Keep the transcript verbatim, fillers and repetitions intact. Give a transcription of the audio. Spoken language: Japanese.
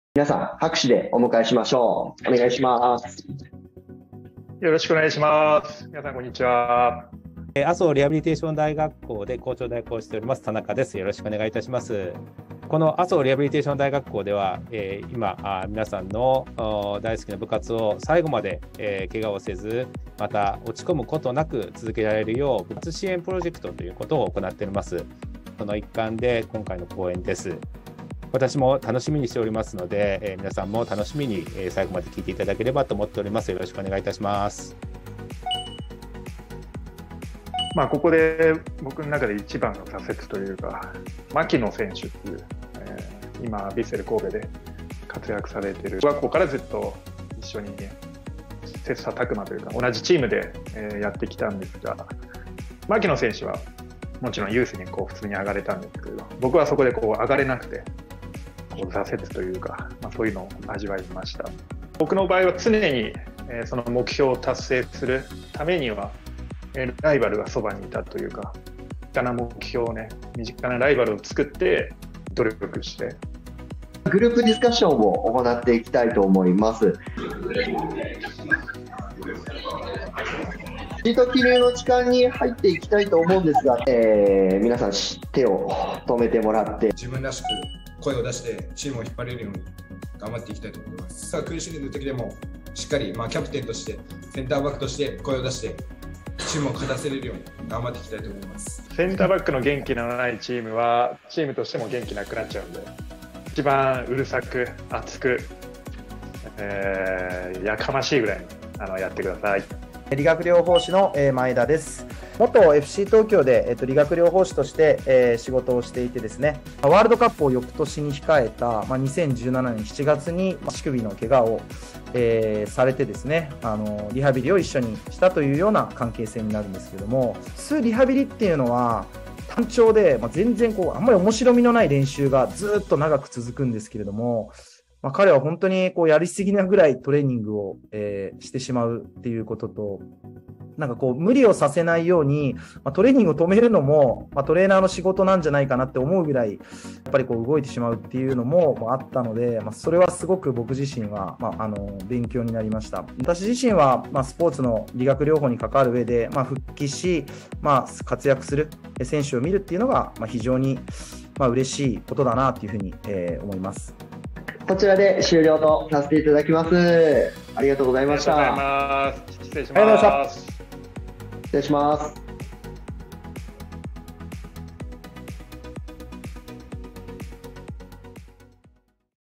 皆さん、拍手でお迎えしましょう。お願いします。 よろしくお願いします。皆さん、こんにちは。 麻生リハビリテーション大学校で校長代行をしております田中です。よろしくお願いいたします。この麻生リハビリテーション大学校では、えー、今あ皆さんの大好きな部活を最後まで、えー、怪我をせず、また落ち込むことなく続けられるよう部活支援プロジェクトということを行っております。その一環で今回の講演です。私も楽しみにしておりますので、えー、皆さんも楽しみに、えー、最後まで聞いていただければと思っております。よろしくお願いいたします。 まあ、ここで僕の中で一番の挫折というか、牧野選手っていう、えー、今、ヴィッセル神戸で活躍されている、僕はここからずっと一緒に、ね、切磋琢磨というか、同じチームで、えー、やってきたんですが、牧野選手はもちろんユースにこう普通に上がれたんですけど、僕はそこでこう上がれなくて、こう挫折というか、まあ、そういうのを味わいました。僕の場合は常に、えー、その目標を達成するためには、ライバルがそばにいたというか、身近な目標をね、身近なライバルを作って努力して、 グループディスカッションを行っていきたいと思います。シート記入の時間に入っていきたいと思うんですが、えー、皆さん手を止めてもらって、 自分らしく声を出してチームを引っ張れるように頑張っていきたいと思います。さあ、苦しんでいる時でもしっかり、まあ、キャプテンとしてセンターバックとして声を出してチームを勝たせれるように頑張っていきたいと思います。 センターバックの元気のないチームはチームとしても元気なくなっちゃうんで、一番うるさく熱く、えー、やかましいぐらいにあのやってください。 理学療法士の前田です。元 エフシー 東京で、えっと、理学療法士として、えー、仕事をしていてですね、ワールドカップを翌年に控えた、まあ、にせんじゅうななねんしちがつに足首の怪我を、えー、されてですね、あのリハビリを一緒にしたというような関係性になるんですけども、普通リハビリっていうのは単調で、まあ、全然こうあんまり面白みのない練習がずっと長く続くんですけれども、まあ、彼は本当にこうやりすぎなぐらいトレーニングを、えー、してしまうっていうことと、なんかこう無理をさせないように、まあ、トレーニングを止めるのも、まあ、トレーナーの仕事なんじゃないかなって思うぐらいやっぱりこう動いてしまうっていうのも、まあ、あったので、まあ、それはすごく僕自身は、まあ、あの勉強になりました。私自身は、まあ、スポーツの理学療法に関わる上で、まあ、復帰し、まあ、活躍する選手を見るっていうのが、まあ、非常に、まあ、嬉しいことだなというふうに、えー、思います。 こちらで終了とさせていただきます。ありがとうございました。 ありがとうございます。失礼します。 失礼します。